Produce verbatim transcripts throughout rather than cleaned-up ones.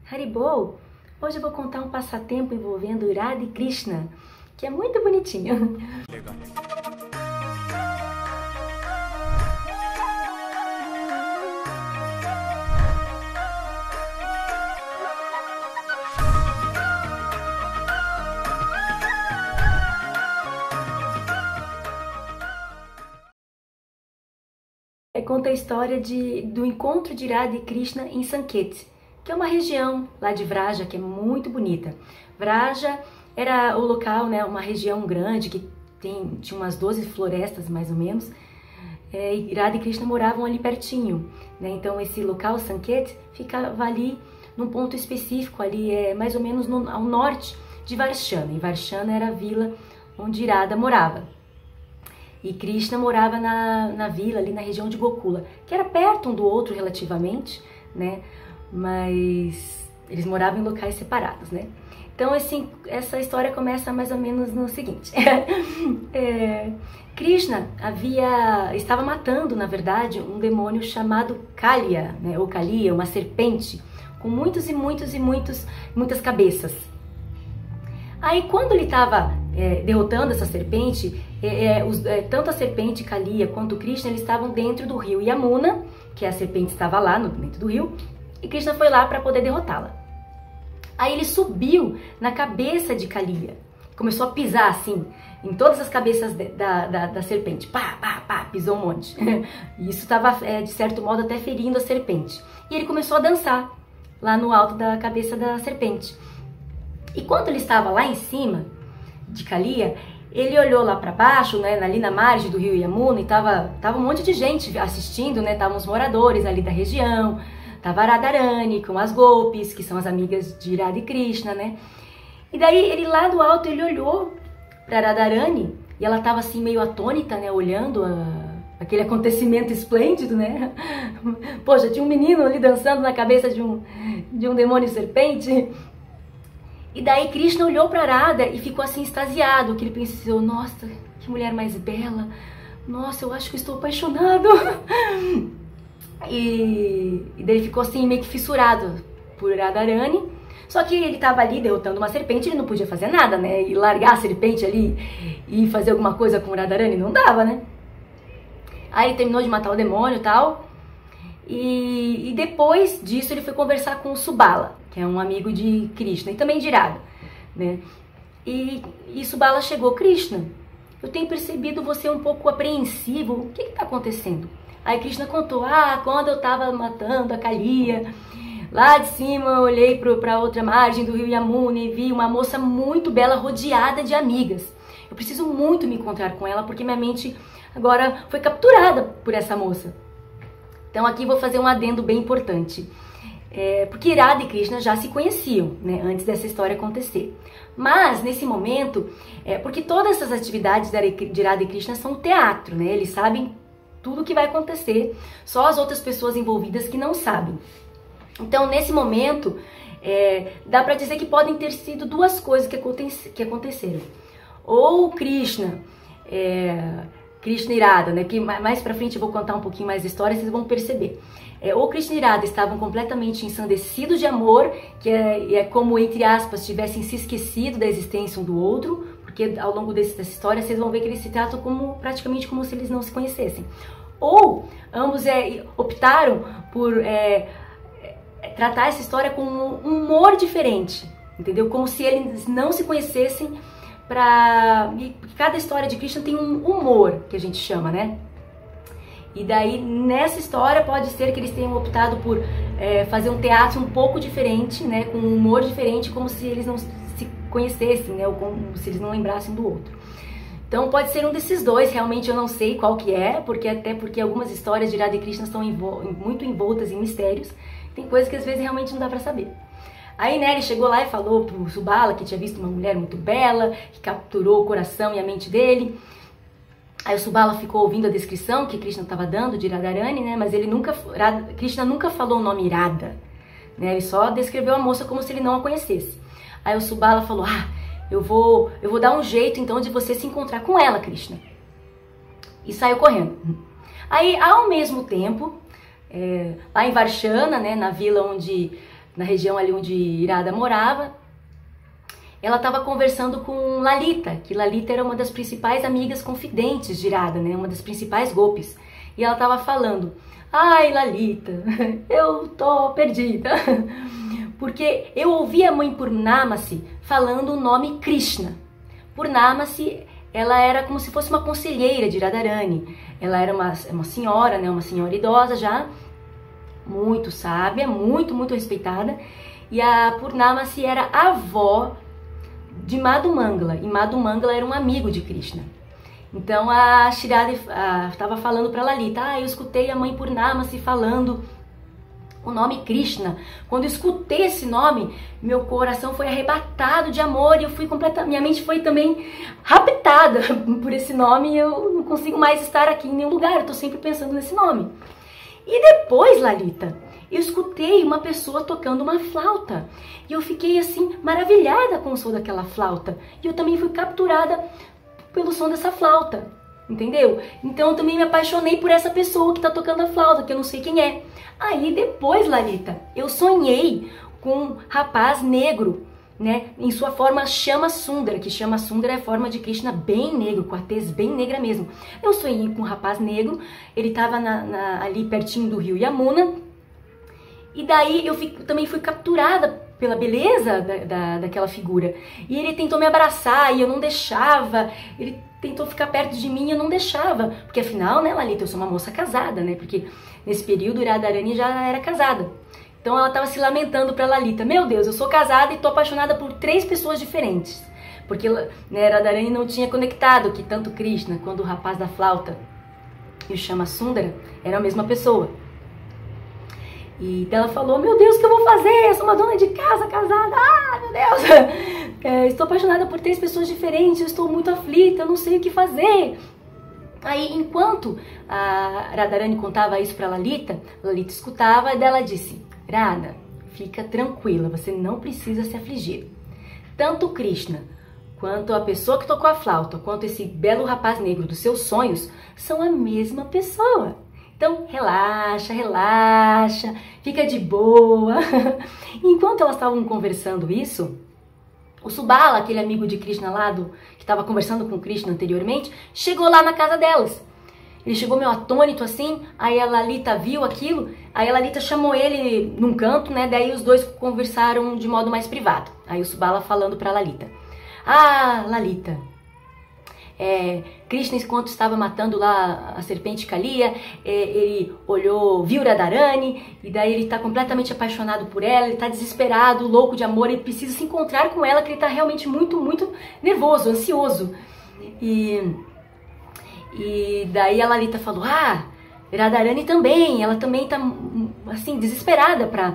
Haribol! Hoje eu vou contar um passatempo envolvendo Radha e Krishna, que é muito bonitinho. Legal. Conta a história de, do encontro de Radha e Krishna em Sanket, que é uma região lá de Vraja que é muito bonita. Vraja era o local, né, uma região grande que tem, tinha umas doze florestas mais ou menos, é, e Radha e Krishna moravam ali pertinho, né? Então esse local, Sanket, ficava ali num ponto específico, ali é mais ou menos no, ao norte de Varshana, e Varshana era a vila onde Radha morava. E Krishna morava na, na vila, ali na região de Gokula, que era perto um do outro relativamente, né? Mas eles moravam em locais separados, né? Então, assim, essa história começa mais ou menos no seguinte. é, Krishna havia, estava matando, na verdade, um demônio chamado Kaliya, né? Ou Kaliya, uma serpente, com muitos e muitos e muitos, muitas cabeças. Aí, quando ele estava é, derrotando essa serpente, é, é, os, é, tanto a serpente Kaliya quanto o Krishna, eles estavam dentro do rio Yamuna, que a serpente estava lá no, dentro do rio, e Krishna foi lá para poder derrotá-la. Aí ele subiu na cabeça de Kaliya, começou a pisar assim, em todas as cabeças de, da, da, da serpente, pá, pá, pá, pisou um monte. E isso estava, é, de certo modo, até ferindo a serpente. E ele começou a dançar lá no alto da cabeça da serpente. E quando ele estava lá em cima de Kaliya, ele olhou lá para baixo, né, ali na margem do rio Yamuna, e tava, tava um monte de gente assistindo, né, estavam os moradores ali da região, tava Radharani com as Gopis, que são as amigas de Radha e Krishna, né. E daí ele lá do alto, ele olhou para Radharani, e ela tava assim meio atônita, né, olhando a, aquele acontecimento esplêndido, né. Poxa, tinha um menino ali dançando na cabeça de um, de um demônio serpente. E daí Krishna olhou para Radha e ficou assim extasiado, que ele pensou, nossa, que mulher mais bela, nossa, eu acho que estou apaixonado. E, e daí ele ficou assim meio que fissurado por Radharani, só que ele estava ali derrotando uma serpente, ele não podia fazer nada, né, e largar a serpente ali e fazer alguma coisa com Radharani, não dava, né. Aí ele terminou de matar o demônio e tal, e, e depois disso ele foi conversar com o Subala, que é um amigo de Krishna e também de Radha, né? E, e Subala chegou, Krishna, eu tenho percebido você um pouco apreensivo, o que está acontecendo? Aí Krishna contou, ah, quando eu estava matando a Kaliya, lá de cima eu olhei para outra margem do rio Yamuna e vi uma moça muito bela rodeada de amigas. Eu preciso muito me encontrar com ela porque minha mente agora foi capturada por essa moça. Então aqui vou fazer um adendo bem importante. É, porque Radha e Krishna já se conheciam, né, antes dessa história acontecer. Mas, nesse momento, é, porque todas essas atividades de Radha e Krishna são teatro, né, eles sabem tudo o que vai acontecer, só as outras pessoas envolvidas que não sabem. Então, nesse momento, é, dá para dizer que podem ter sido duas coisas que, aconte que aconteceram. Ou Krishna... É, Krishna e Radha, né? Que mais pra frente eu vou contar um pouquinho mais da história, vocês vão perceber. É, ou Krishna e Radha estavam completamente ensandecidos de amor, que é, é como, entre aspas, tivessem se esquecido da existência um do outro, porque ao longo desse, dessa história vocês vão ver que eles se tratam como, praticamente como se eles não se conhecessem. Ou ambos é, optaram por é, é, tratar essa história com um humor diferente, entendeu? Como se eles não se conhecessem. Pra... Cada história de Krishna tem um humor, que a gente chama, né? E daí, nessa história, pode ser que eles tenham optado por é, fazer um teatro um pouco diferente, né? Com um humor diferente, como se eles não se conhecessem, né? Ou como se eles não lembrassem do outro. Então, pode ser um desses dois, realmente eu não sei qual que é, porque até porque algumas histórias de Radha e Krishna estão envol muito envoltas em mistérios. Tem coisas que às vezes realmente não dá pra saber. Aí, né, ele chegou lá e falou pro Subala que tinha visto uma mulher muito bela, que capturou o coração e a mente dele. Aí o Subala ficou ouvindo a descrição que Krishna estava dando de Radharani, né, mas ele nunca, Radha, Krishna nunca falou o nome Radha, né, ele só descreveu a moça como se ele não a conhecesse. Aí o Subala falou, ah, eu vou, eu vou dar um jeito então de você se encontrar com ela, Krishna. E saiu correndo. Aí, ao mesmo tempo, é, lá em Varshana, né, na vila onde na região ali onde Irada morava, ela estava conversando com Lalita, que Lalita era uma das principais amigas confidentes de Irada, né? Uma das principais golpes. E ela estava falando, ai Lalita, eu tô perdida, porque eu ouvi a mãe Purnamasi falando o nome Krishna. Purnamasi, ela era como se fosse uma conselheira de Radharani. Ela era uma, uma senhora, né? Uma senhora idosa já, muito sábia, muito, muito respeitada. E a Purnamasi era a avó de Madhumangala, e Madhumangala era um amigo de Krishna. Então a Shirada estava falando para Lalita, ah, eu escutei a mãe Purnamasi falando o nome Krishna. Quando eu escutei esse nome, meu coração foi arrebatado de amor e eu fui completamente, minha mente foi também raptada por esse nome e eu não consigo mais estar aqui em nenhum lugar, eu estou sempre pensando nesse nome. E depois, Lalita, eu escutei uma pessoa tocando uma flauta e eu fiquei assim maravilhada com o som daquela flauta e eu também fui capturada pelo som dessa flauta, entendeu? Então eu também me apaixonei por essa pessoa que tá tocando a flauta, que eu não sei quem é. Aí depois, Lalita, eu sonhei com um rapaz negro, né, em sua forma Chama Sundara, que Chama Sundara é a forma de Krishna bem negro, com a tez bem negra mesmo. Eu sonhei com um rapaz negro, ele tava na, na, ali pertinho do rio Yamuna, e daí eu fui, também fui capturada pela beleza da, da, daquela figura. E ele tentou me abraçar e eu não deixava. Ele tentou ficar perto de mim e eu não deixava. Porque afinal, né, Lalita, eu sou uma moça casada, né? Porque nesse período Radharani já era casada. Então ela estava se lamentando para Lalita. Meu Deus, eu sou casada e tô apaixonada por três pessoas diferentes. Porque, né, Radharani não tinha conectado que tanto Krishna quanto o rapaz da flauta e o Chama Sundara eram a mesma pessoa. E ela falou, meu Deus, o que eu vou fazer? Eu sou uma dona de casa, casada, ah, meu Deus, é, estou apaixonada por três pessoas diferentes, eu estou muito aflita, eu não sei o que fazer. Aí, enquanto a Radharani contava isso para Lalita, Lalita escutava e ela disse, Radha, fica tranquila, você não precisa se afligir. Tanto Krishna, quanto a pessoa que tocou a flauta, quanto esse belo rapaz negro dos seus sonhos, são a mesma pessoa. Então, relaxa, relaxa, fica de boa. Enquanto elas estavam conversando isso, o Subala, aquele amigo de Krishna lá, do, que estava conversando com Krishna anteriormente, chegou lá na casa delas. Ele chegou meio atônito assim, aí a Lalita viu aquilo, aí a Lalita chamou ele num canto, né? Daí os dois conversaram de modo mais privado. Aí o Subala falando para Lalita, ah, Lalita, É, Krishna, enquanto estava matando lá a serpente Kaliya, é, ele olhou, viu Radharani, e daí ele está completamente apaixonado por ela, ele está desesperado, louco de amor, ele precisa se encontrar com ela, que ele está realmente muito, muito nervoso, ansioso. E, e daí a Lalita falou, ah, Radharani também, ela também está assim, desesperada para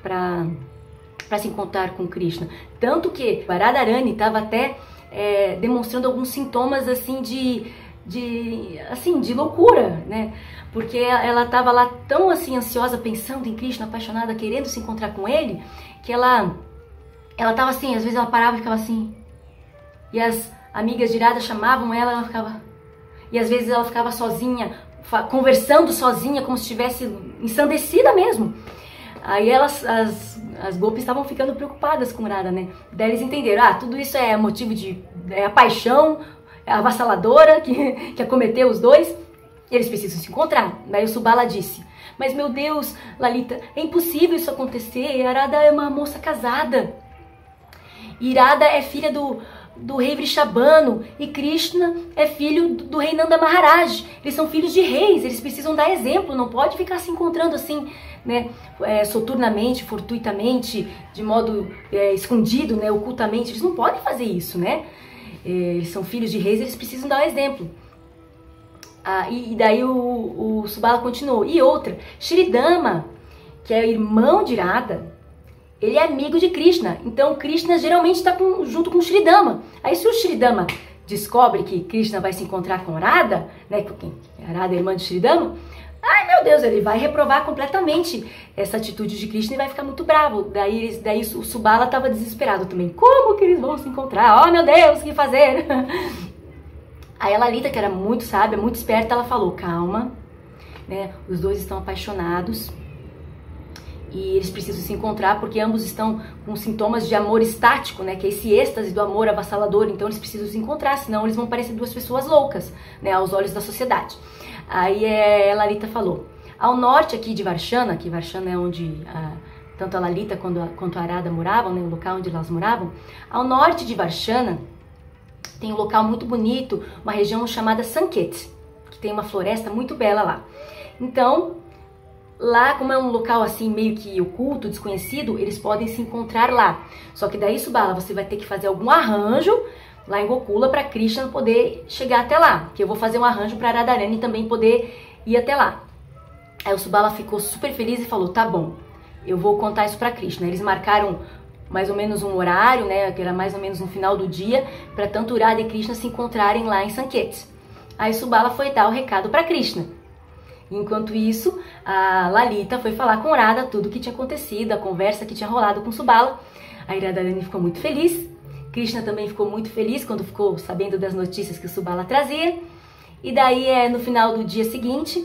para se encontrar com Krishna. Tanto que a Radharani estava até É, demonstrando alguns sintomas assim de, de, assim, de loucura, né? Porque ela estava lá tão assim ansiosa, pensando em Krishna, apaixonada, querendo se encontrar com ele, que ela ela estava assim, às vezes ela parava e ficava assim, e as amigas de Radha chamavam ela, ela ficava, e às vezes ela ficava sozinha, conversando sozinha, como se estivesse ensandecida mesmo. Aí elas, as, as golpes estavam ficando preocupadas com Radha, né? Daí eles entenderam, ah, tudo isso é motivo de... é a paixão avassaladora que, que acometeu os dois, eles precisam se encontrar. Daí o Subala disse, mas meu Deus, Lalita, é impossível isso acontecer, a Radha é uma moça casada. E Radha é filha do, do rei Vrishabhanu e Krishna é filho do, do rei Nanda Maharaj. Eles são filhos de reis, eles precisam dar exemplo, não pode ficar se encontrando assim, né, é, soturnamente, fortuitamente, de modo é, escondido, né, ocultamente. Eles não podem fazer isso, né? É, eles são filhos de reis, eles precisam dar o exemplo. Ah, e, e daí o, o Subala continuou. E outra, Shridama, que é irmão de Radha, ele é amigo de Krishna. Então Krishna geralmente está junto com o Shridama. Aí se o Shridama descobre que Krishna vai se encontrar com Radha, né, porque Radha é irmã de Shridama, ai meu Deus, ele vai reprovar completamente essa atitude de Krishna e vai ficar muito bravo. Daí, daí o Subala estava desesperado também. Como que eles vão se encontrar? Oh meu Deus, o que fazer? Aí a Lalita, que era muito sábia, muito esperta, ela falou, calma, né? Os dois estão apaixonados e eles precisam se encontrar porque ambos estão com sintomas de amor estático, né, que é esse êxtase do amor avassalador, então eles precisam se encontrar, senão eles vão parecer duas pessoas loucas, né, aos olhos da sociedade. Aí é, Lalita falou, ao norte aqui de Varshana, que Varshana é onde a, tanto a Lalita quanto a, quanto a Arada moravam, né, o local onde elas moravam, ao norte de Varshana tem um local muito bonito, uma região chamada Sanket, que tem uma floresta muito bela lá. Então, lá, como é um local assim meio que oculto, desconhecido, eles podem se encontrar lá. Só que daí, Subala, você vai ter que fazer algum arranjo lá em Gokula para Krishna poder chegar até lá. Que eu vou fazer um arranjo para Radharani também poder ir até lá. Aí o Subala ficou super feliz e falou, tá bom, eu vou contar isso para Krishna. Eles marcaram mais ou menos um horário, né, que era mais ou menos no final do dia, para tanto Radha e Krishna se encontrarem lá em Sanket. Aí Subala foi dar o recado para Krishna. Enquanto isso, a Lalita foi falar com Radha tudo o que tinha acontecido, a conversa que tinha rolado com Subala. A Radharani ficou muito feliz. Krishna também ficou muito feliz quando ficou sabendo das notícias que o Subala trazia. E daí, é, no final do dia seguinte,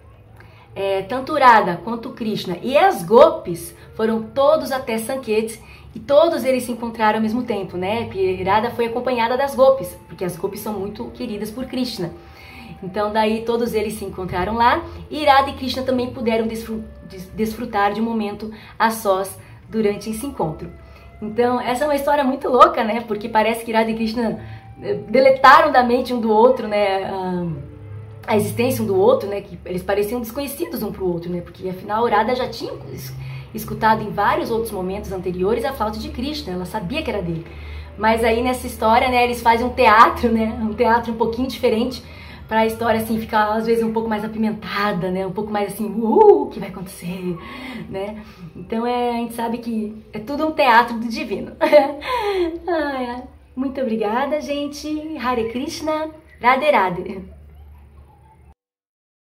é, tanto Radha quanto Krishna e as Gopis foram todos até Sanket e todos eles se encontraram ao mesmo tempo, né? Porque Radha foi acompanhada das Gopis, porque as Gopis são muito queridas por Krishna. Então daí todos eles se encontraram lá e Radha e Krishna também puderam desfrutar de um momento a sós durante esse encontro. Então essa é uma história muito louca, né? Porque parece que Radha e Krishna deletaram da mente um do outro, né? A existência um do outro, né? Que eles pareciam desconhecidos um para o outro, né? Porque afinal Radha já tinha escutado em vários outros momentos anteriores a flauta de Krishna, ela sabia que era dele. Mas aí nessa história, né? Eles fazem um teatro, né? Um teatro um pouquinho diferente, para a história assim ficar às vezes um pouco mais apimentada, né? Um pouco mais assim, uh, o que vai acontecer, né? Então é, a gente sabe que é tudo um teatro do divino. Ai, ai. Muito obrigada, gente. Hare Krishna, Radhe Radhe.